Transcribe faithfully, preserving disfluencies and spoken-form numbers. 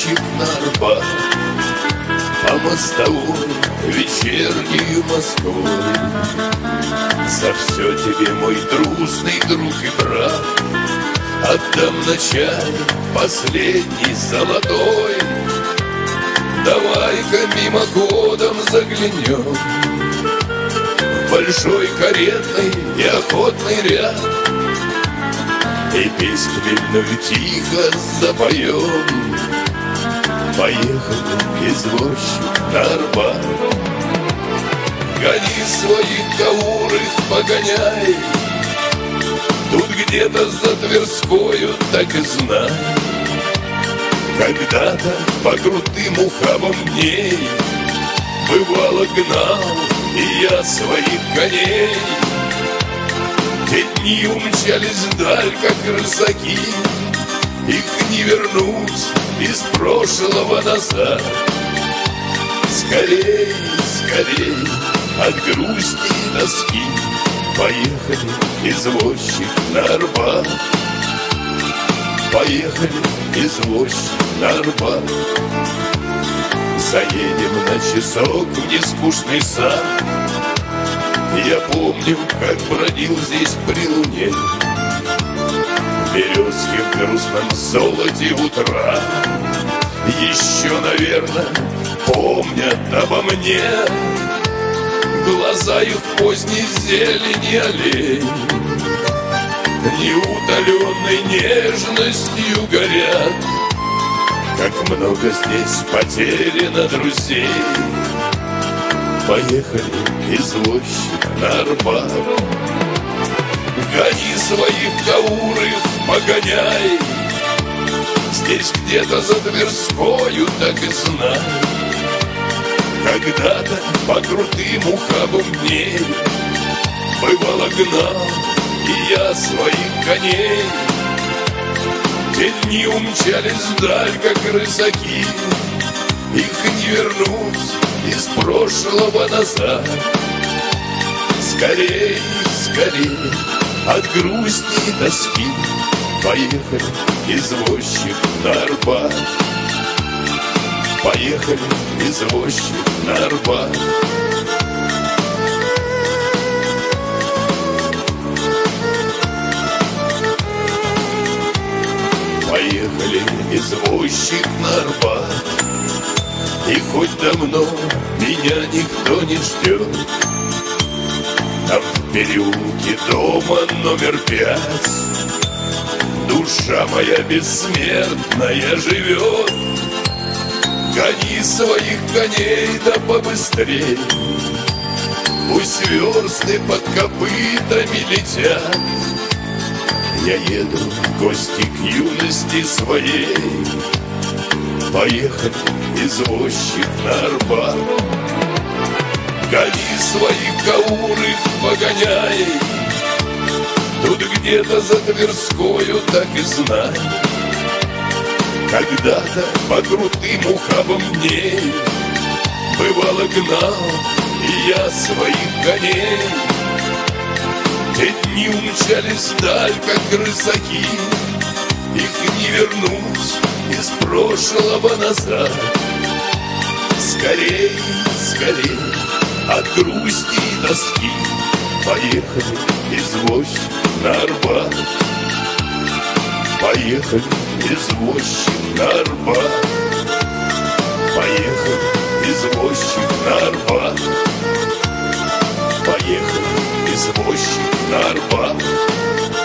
извозчик на Арбат, по мостовой вечернюю Москвой. За все тебе, мой трусный друг и брат, отдам на чай последний золотой. Давай-ка мимоходом заглянем в большой каретный и охотный ряд, и песню бедную тихо запоем. Поехали, извозчик, на Арбат. Гони своих каурых, погоняй, тут где-то за Тверскою, так и знай. Когда-то по крутым ухабам дней бывало гнал и я своих коней. Те дни умчались вдаль, как рысаки, их не вернуть из прошлого назад. Скорей, скорей, от грусти и тоски поехали, извозчик, на Арбат. Поехали, извозчик, на Арбат. Заедем на часок в нескучный сад. Я помню, как бродил здесь при луне, березки в грустном золоте утра. Еще, наверное, помнят обо мне глаза их поздней зелени аллей, неутоленной нежностью горят. Как много здесь потеряно друзей. Поехали, извозчик, на Арбат. Гони своих каурых, погоняй, здесь где-то за Тверскою, так и знай. Когда-то по крутым ухабам дней бывало гнал и я своих коней. Те дни умчались вдаль, как рысаки, их не вернуть из прошлого назад. Скорей, скорей, от грусти и тоски поехали, извозчик, на Арбат. Поехали, извозчик, на Арбат. Поехали, извозчик, на Арбат. И хоть давно меня никто не ждет, там в переулке дома номер пять душа моя бессмертная живет. Гони своих коней да побыстрей, пусть версты под копытами летят. Я еду в гости к юности своей. Поехали, извозчик, на Арбат. Гони своих каурых, погоняй, тут где-то за Тверскою, так и знай. Когда-то по крутым ухабам дней бывало гнал и я своих коней. Те дни умчались вдаль, как рысаки, их не вернуть из прошлого назад. Скорей, скорей, от грусти и тоски поехали, извозчик, на Арбат. Поехали, извозчик, на Арбат. Поехали, извозчик, на Арбат. Поехали, извозчик, на Арбат.